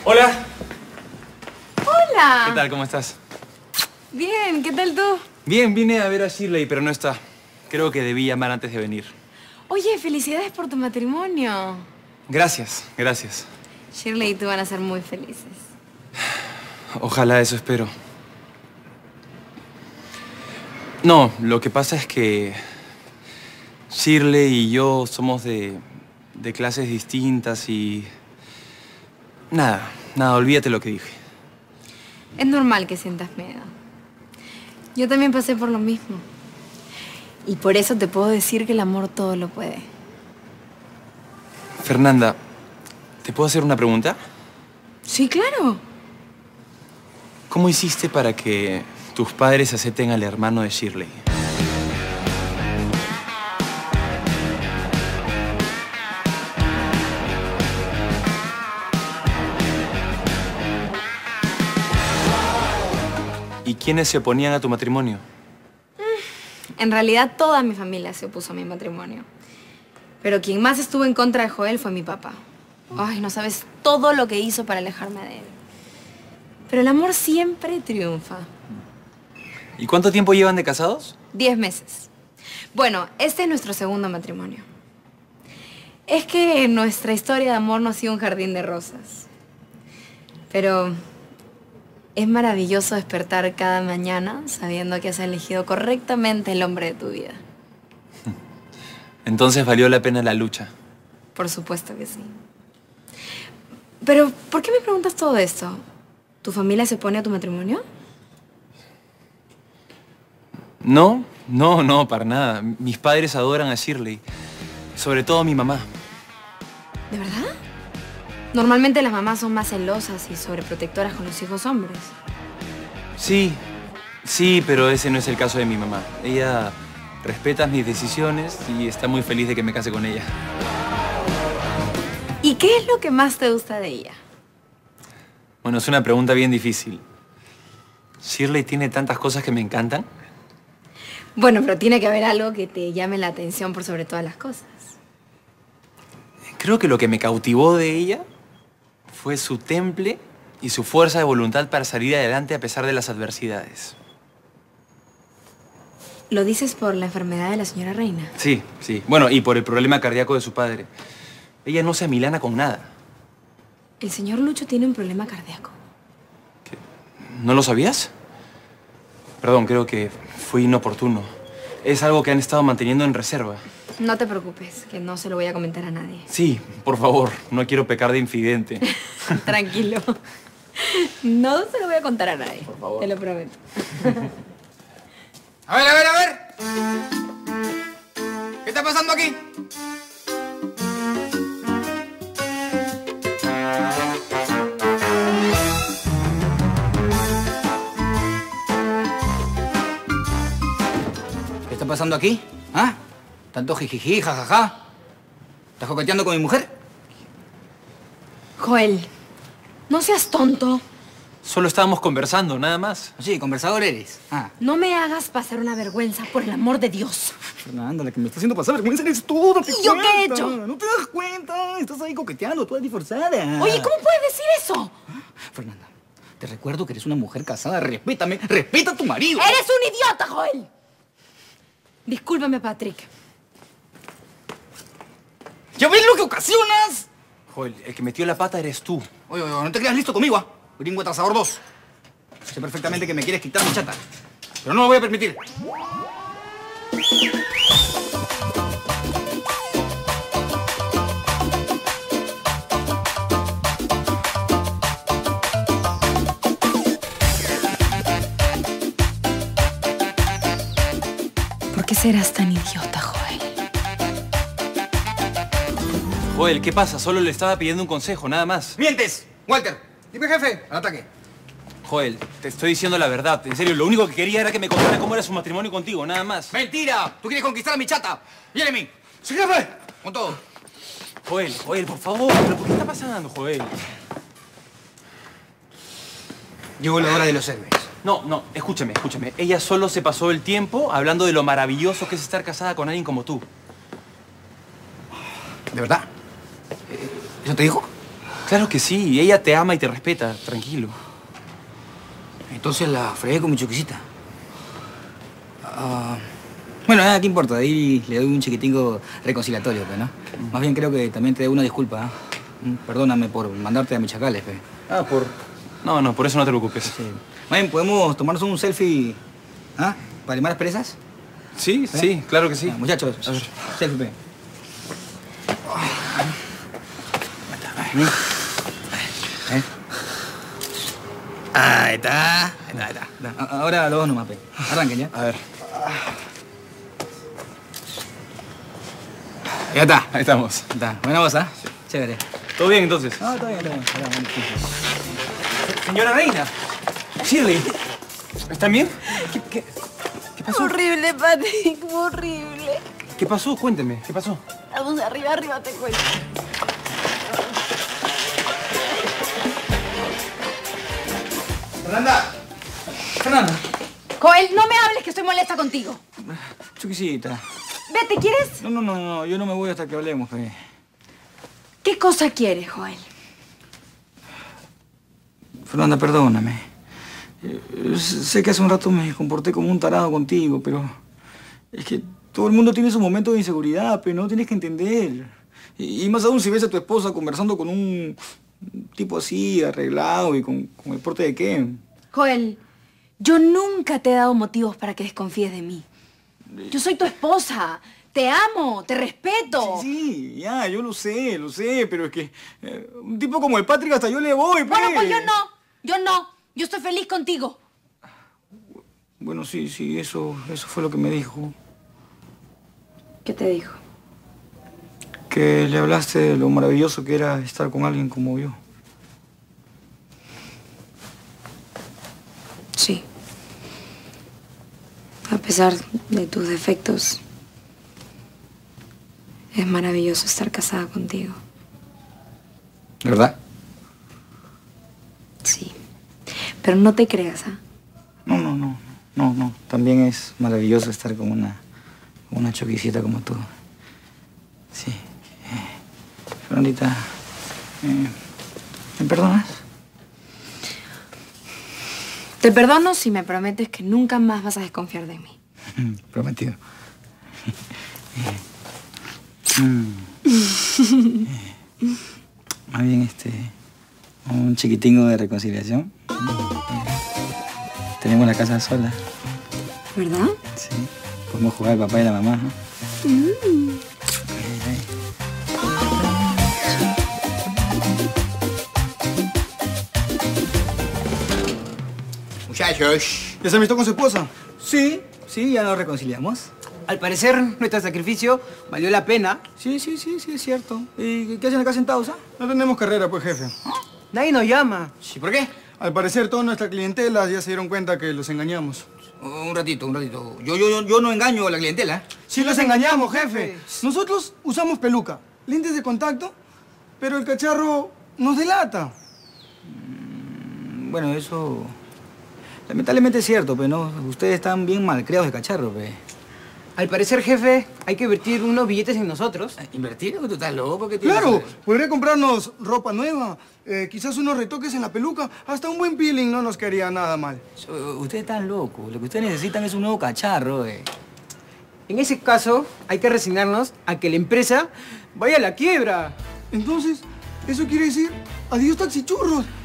Hola. Hola. ¿Qué tal? ¿Cómo estás? Bien, ¿qué tal tú? Bien, vine a ver a Shirley, pero no está. Creo que debí llamar antes de venir. Oye, felicidades por tu matrimonio. Gracias, gracias. Shirley y tú van a ser muy felices. Ojalá, eso espero. No, lo que pasa es que Shirley y yo somos de clases distintas y... Nada, olvídate lo que dije. Es normal que sientas miedo. Yo también pasé por lo mismo. Y por eso te puedo decir que el amor todo lo puede. Fernanda, ¿te puedo hacer una pregunta? Sí, claro. ¿Cómo hiciste para que tus padres acepten al hermano de Shirley? ¿Y quiénes se oponían a tu matrimonio? En realidad, toda mi familia se opuso a mi matrimonio. Pero quien más estuvo en contra de Joel fue mi papá. Ay, no sabes todo lo que hizo para alejarme de él. Pero el amor siempre triunfa. ¿Y cuánto tiempo llevan de casados? 10 meses. Bueno, este es nuestro segundo matrimonio. Es que nuestra historia de amor no ha sido un jardín de rosas. Pero es maravilloso despertar cada mañana sabiendo que has elegido correctamente el hombre de tu vida. Entonces valió la pena la lucha. Por supuesto que sí. Pero, ¿por qué me preguntas todo esto? ¿Tu familia se opone a tu matrimonio? No, para nada. Mis padres adoran a Shirley. Sobre todo mi mamá. ¿De verdad? Normalmente las mamás son más celosas y sobreprotectoras con los hijos hombres. Sí, pero ese no es el caso de mi mamá. Ella respeta mis decisiones y está muy feliz de que me case con ella. ¿Y qué es lo que más te gusta de ella? Bueno, es una pregunta bien difícil. ¿Shirley tiene tantas cosas que me encantan? Bueno, pero tiene que haber algo que te llame la atención por sobre todas las cosas. Creo que lo que me cautivó de ella fue su temple y su fuerza de voluntad para salir adelante a pesar de las adversidades. ¿Lo dices por la enfermedad de la señora Reina? Sí. Bueno, y por el problema cardíaco de su padre. Ella no se amilana con nada. El señor Lucho tiene un problema cardíaco. ¿Qué? ¿No lo sabías? Perdón, creo que fui inoportuno. Es algo que han estado manteniendo en reserva. No te preocupes, que no se lo voy a comentar a nadie. Sí, por favor. No quiero pecar de infidente. Tranquilo. No se lo voy a contar a nadie. Por favor. Te lo prometo. A ver. ¿Qué está pasando aquí? ¿Qué está pasando aquí? ¿Ah? ¿Tanto jijiji, jajaja? ¿Estás coqueteando con mi mujer? Joel, no seas tonto. Solo estábamos conversando, nada más. Sí, conversador eres. Ah. No me hagas pasar una vergüenza, por el amor de Dios. Fernanda, la que me está haciendo pasar vergüenza eres tú, date ¿Y yo cuenta. qué he hecho? No te das cuenta, estás ahí coqueteando, toda disforzada. Oye, ¿cómo puedes decir eso? Fernanda, te recuerdo que eres una mujer casada, respétame, respeta a tu marido. ¡Eres un idiota, Joel! Discúlpame, Patrick. ¿Ya ves lo que ocasionas? Joel, el que metió la pata eres tú. Oye, no te creas listo conmigo, ¿ah? Gringo atrasador 2. Sé perfectamente que me quieres quitar mi chata, pero no lo voy a permitir. ¿Por qué serás tan idiota, Joel? Joel, ¿qué pasa? Solo le estaba pidiendo un consejo, nada más. ¡Mientes! Walter, dime jefe, al ataque. Joel, te estoy diciendo la verdad. En serio, lo único que quería era que me contara cómo era su matrimonio contigo, nada más. ¡Mentira! ¡Tú quieres conquistar a mi chata! ¡Jeremy! ¡Sí, jefe! Con todo. Joel, por favor. ¿Pero por qué está pasando, Joel? Llegó la hora de los héroes. No, escúchame. Ella solo se pasó el tiempo hablando de lo maravilloso que es estar casada con alguien como tú. ¿De verdad? ¿Eso te dijo? Claro que sí, ella te ama y te respeta, tranquilo. Entonces la fregué con mi choquisita. Bueno, nada, ¿qué importa? Ahí le doy un chiquitingo reconciliatorio, ¿no? Más bien creo que también te debo una disculpa, ¿eh? Perdóname por mandarte a mis chacales, pe. No, por eso no te preocupes. Sí. Más bien, ¿podemos tomarnos un selfie, para animar las presas? Sí, sí, claro que sí. Muchachos, a ver, selfie, pe. Ahí está. Ahora los dos nomás, pe. Arranquen, ¿ya? A ver. Ya está. Ahí estamos. Está. Buena voz, ¿ah? Sí. Chévere. ¿Todo bien entonces? No, está bien, está bien. Señora Reina. Shirley. ¿Están bien? ¿Qué pasó? Horrible, Patrick, horrible. ¿Qué pasó? Cuénteme. ¿Qué pasó? Vamos arriba te cuento. Fernanda. Joel, no me hables que estoy molesta contigo. Chuquisita. Vete, ¿quieres? No, yo no me voy hasta que hablemos, pe. ¿Qué cosa quieres, Joel? Fernanda, perdóname. Sé que hace un rato me comporté como un tarado contigo, pero es que todo el mundo tiene su momento de inseguridad, pero no tienes que entender. Y más aún si ves a tu esposa conversando con un tipo así, arreglado y con el porte de Ken. Joel, yo nunca te he dado motivos para que desconfíes de mí. Yo soy tu esposa. Te amo, te respeto. Sí, ya, yo lo sé, pero es que un tipo como el Patrick hasta yo le voy, Bueno, pe. pues yo no. Yo estoy feliz contigo. Bueno, sí, eso fue lo que me dijo. ¿Qué te dijo? Que le hablaste de lo maravilloso que era estar con alguien como yo. Sí. A pesar de tus defectos, es maravilloso estar casada contigo. ¿Verdad? Sí. Pero no te creas, ¿ah? No. También es maravilloso estar con una choquisita como tú. Sí. Fernandita, ¿me perdonas? Te perdono si me prometes que nunca más vas a desconfiar de mí. Prometido. Más bien, un chiquitingo de reconciliación. Tenemos la casa sola. ¿Verdad? Sí. Podemos jugar el papá y la mamá, ¿no? Muchachos. ¿Ya se amistó con su esposa? Sí, ya nos reconciliamos. Al parecer, nuestro sacrificio valió la pena. Sí, es cierto. ¿Y qué hacen acá sentados, ah? No tenemos carrera, pues, jefe. Nadie nos llama. Sí, ¿por qué? Al parecer, toda nuestra clientela ya se dieron cuenta que los engañamos. Un ratito. Yo no engaño a la clientela. ¡Sí los engañamos, jefe! Nosotros usamos peluca, lentes de contacto, pero el cacharro nos delata. Bueno, eso... lamentablemente es cierto, pero no. Ustedes están bien malcriados de cacharro, pe. Al parecer, jefe, hay que invertir unos billetes en nosotros. ¿Invertir? ¿Tú estás loco? ¿Qué tienes? Claro, podría comprarnos ropa nueva, quizás unos retoques en la peluca, hasta un buen peeling no nos quedaría nada mal. Ustedes están locos. Lo que ustedes necesitan es un nuevo cacharro, En ese caso, hay que resignarnos a que la empresa vaya a la quiebra. Entonces, eso quiere decir, adiós taxichurros.